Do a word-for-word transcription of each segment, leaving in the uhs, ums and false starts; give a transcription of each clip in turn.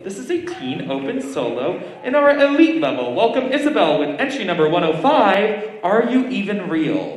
This is a teen open solo in our elite level. Welcome Isabel with entry number one oh five, Are You Even Real?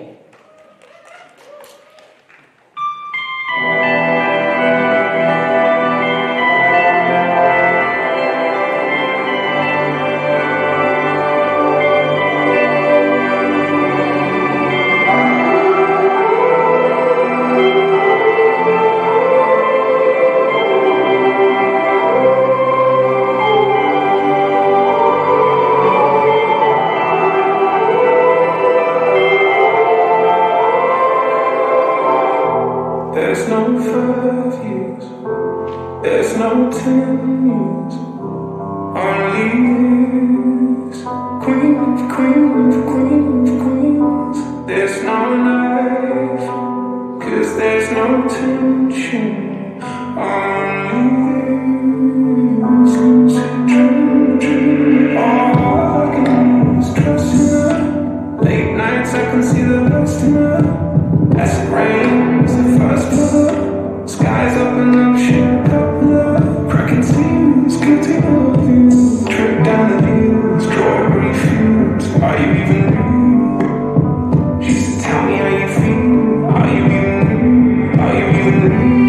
There's no five years, there's no ten years, only years. Queen of queen of queen of queens. There's no life, cause there's no tension. Only years, lucid dream, dream. All I can do is trust in her. Late nights I can see the best in her. As it rains, the first blood, skies open up, share a cup of love. Cracking seams, guilty of you. Trip down the hills, strawberry fields. Are you even real? She said, tell me how you feel. Are you even real? Are you even real?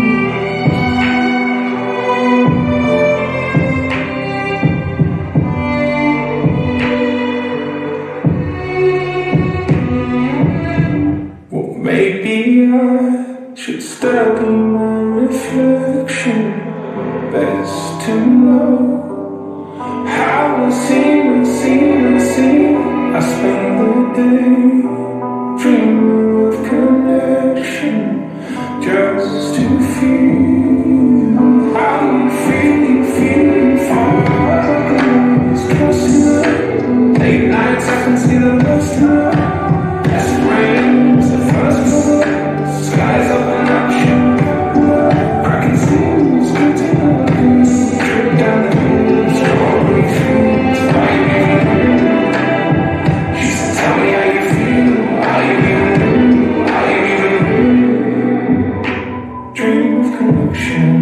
Maybe I should study my reflection. Best to know how I see, I see, I see. I spend the day dreaming of connection, just to feel how you feel, you feel. All I can do is trust in her. Late nights I can see the best in her. As it rains, the first blood, skies open up, shine. Cracking seams, guilty of you. Trip down the hill, strawberry fields. Are you even real? She said, tell me how you feel. Are you even real? Are you even real? Dream of connection.